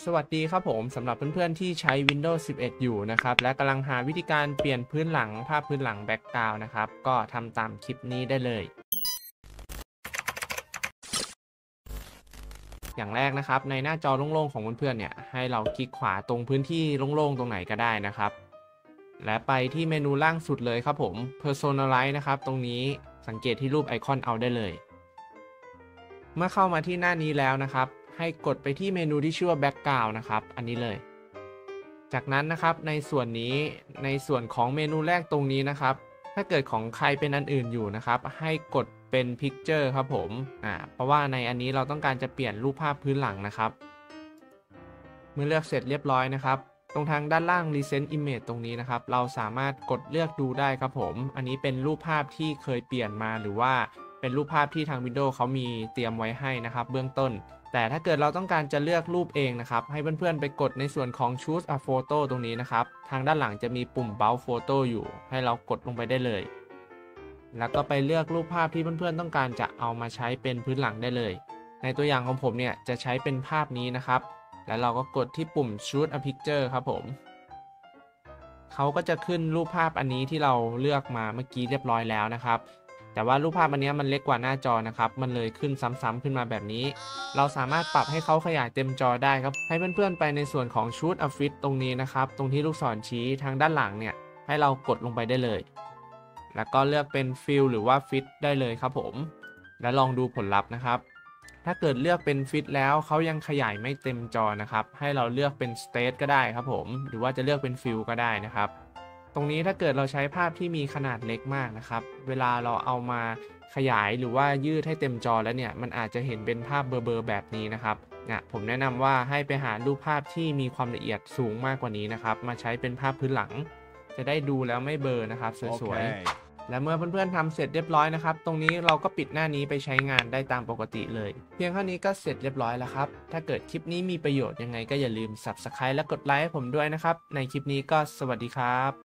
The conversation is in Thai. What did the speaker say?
สวัสดีครับผมสำหรับเพื่อนๆที่ใช้ Windows 11 อยู่นะครับและกำลังหาวิธีการเปลี่ยนพื้นหลังภาพพื้นหลังแบ็กกราวด์นะครับก็ทำตามคลิปนี้ได้เลยอย่างแรกนะครับในหน้าจอโล่งๆของเพื่อนๆเนี่ยให้เราคลิกขวาตรงพื้นที่โล่งๆตรงไหนก็ได้นะครับและไปที่เมนูล่างสุดเลยครับผม Personalize นะครับตรงนี้สังเกตที่รูปไอคอนเอาได้เลยเมื่อเข้ามาที่หน้านี้แล้วนะครับให้กดไปที่เมนูที่ชื่อว่า Background นะครับอันนี้เลยจากนั้นนะครับในส่วนของเมนูแรกตรงนี้นะครับถ้าเกิดของใครเป็นอันอื่นอยู่นะครับให้กดเป็น Picture ครับผมเพราะว่าในอันนี้เราต้องการจะเปลี่ยนรูปภาพพื้นหลังนะครับเมื่อเลือกเสร็จเรียบร้อยนะครับตรงทางด้านล่าง Recent Image ตรงนี้นะครับเราสามารถกดเลือกดูได้ครับผมอันนี้เป็นรูปภาพที่เคยเปลี่ยนมาหรือว่าเป็นรูปภาพที่ทาง Windows เขามีเตรียมไว้ให้นะครับเบื้องต้นแต่ถ้าเกิดเราต้องการจะเลือกรูปเองนะครับให้เพื่อนๆไปกดในส่วนของ Choose a Photo ตรงนี้นะครับทางด้านหลังจะมีปุ่ม Bulk Photo อยู่ให้เรากดลงไปได้เลยแล้วก็ไปเลือกรูปภาพที่เพื่อนๆต้องการจะเอามาใช้เป็นพื้นหลังได้เลยในตัวอย่างของผมเนี่ยจะใช้เป็นภาพนี้นะครับแล้วเราก็กดที่ปุ่ม Choose a Picture ครับผมเขาก็จะขึ้นรูปภาพอันนี้ที่เราเลือกมาเมื่อกี้เรียบร้อยแล้วนะครับแต่ว่ารูปภาพอันนี้มันเล็กกว่าหน้าจอนะครับมันเลยขึ้นซ้ำๆขึ้นมาแบบนี้เราสามารถปรับให้เขาขยายเต็มจอได้ครับให้เพื่อนๆไปในส่วนของ Choose a Fit ตรงนี้นะครับตรงที่ลูกศรชี้ทางด้านหลังเนี่ยให้เรากดลงไปได้เลยแล้วก็เลือกเป็น Fill หรือว่า Fit ได้เลยครับผมและลองดูผลลัพธ์นะครับถ้าเกิดเลือกเป็น Fit แล้วเขายังขยายไม่เต็มจอนะครับให้เราเลือกเป็น State ก็ได้ครับผมหรือว่าจะเลือกเป็น Fill ก็ได้นะครับตรงนี้ถ้าเกิดเราใช้ภาพที่มีขนาดเล็กมากนะครับเวลาเราเอามาขยายหรือว่ายืดให้เต็มจอแล้วเนี่ยมันอาจจะเห็นเป็นภาพเบลอๆแบบนี้นะครับผมแนะนำว่าให้ไปหารูปภาพที่มีความละเอียดสูงมากกว่านี้นะครับมาใช้เป็นภาพพื้นหลังจะได้ดูแล้วไม่เบลอนะครับสวยๆและเมื่อเพื่อนๆทำเสร็จเรียบร้อยนะครับตรงนี้เราก็ปิดหน้านี้ไปใช้งานได้ตามปกติเลยเพียงเท่านี้ก็เสร็จเรียบร้อยแล้วครับถ้าเกิดคลิปนี้มีประโยชน์ยังไงก็อย่าลืม Subscribe และกดไลค์ให้ผมด้วยนะครับในคลิปนี้ก็สวัสดีครับ